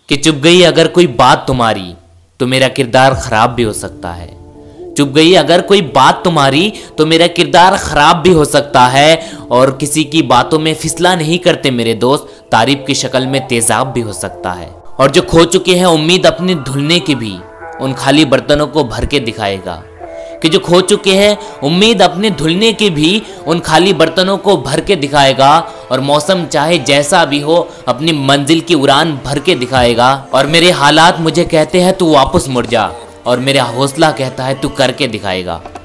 कि चुप गई अगर कोई बात तुम्हारी तो मेरा किरदार खराब भी हो सकता है। चुप गई अगर कोई बात तुम्हारी तो मेरा किरदार खराब भी हो सकता है। और किसी की बातों में फिसला नहीं करते मेरे दोस्त, तारीफ की शक्ल में तेजाब भी हो सकता है। और जो खो चुके हैं उम्मीद अपने धुलने की भी, उन खाली बर्तनों को भर के दिखाएगा। कि जो खो चुके हैं उम्मीद अपने धुलने की भी, उन खाली बर्तनों को भर के दिखाएगा। और मौसम चाहे जैसा भी हो अपनी मंजिल की उड़ान भर के दिखाएगा। और मेरे हालात मुझे कहते हैं तू वापस मुड़ जा, और मेरा हौसला कहता है तू करके दिखाएगा।